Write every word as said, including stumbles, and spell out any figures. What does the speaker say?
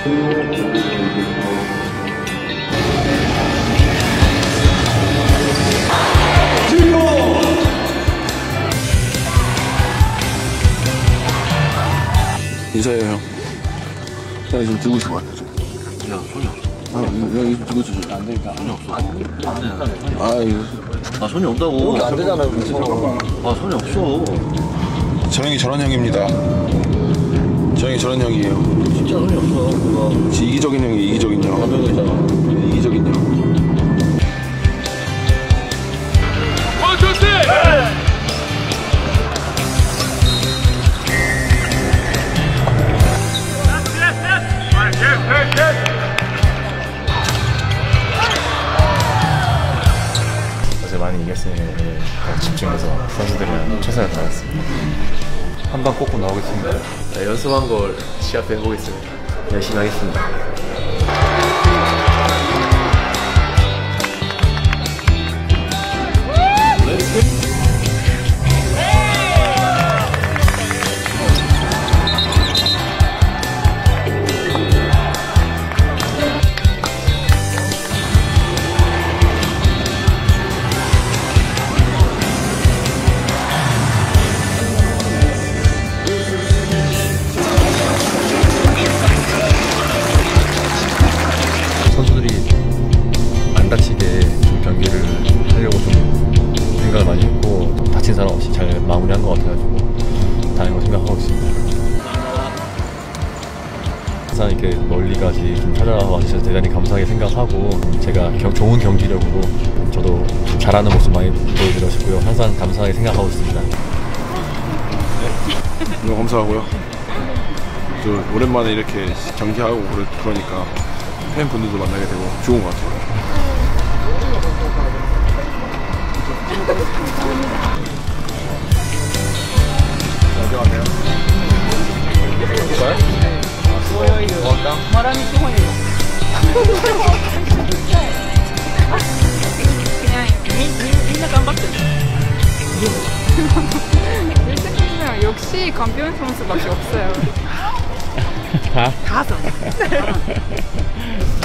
인사해요 형. 형 좀 들고 있어 봐. 야 손이 없어. 아, 형 이거 들고 있어. 안 되니까. 손이 없어. 안돼. 아 이거. 아 손이 없다고. 안 되잖아요. 아 손이 없어. 저 형이 저런 형입니다. 저 형이 저런 형이에요. 진짜 손이 없어. 그거. 이기적인 형이 이기적인 형. 아 그거 있잖아. 이기적인 형. 어제 많이 이겼으니 오늘 집중해서 선수들이랑 최선을 다했습니다. 한 방 꽂고 나오겠습니다. 네, 연습한 걸 시합해 보겠습니다. 열심히 하겠습니다. 선수들이 안 다치게 좀 경기를 하려고 좀 생각을 많이 했고 다친 사람 없이 잘 마무리한 것 같아가지고 다행으로 생각하고 있습니다. 항상 이렇게 멀리까지 좀 찾아와 주셔서 대단히 감사하게 생각하고 제가 겨, 좋은 경기력으로 저도 좀 잘하는 모습 많이 보여드리고 싶고요. 항상 감사하게 생각하고 있습니다. 너무 감사하고요. 또 오랜만에 이렇게 경기하고 그러니까 팬분들도 만나게 되고 좋은 것 같아요. 안녕하세요. 말하니 좋아해요. 그냥 민나 깜빡해. 일생선수랑 역시 강병현 선수밖에 없어요. 다섯.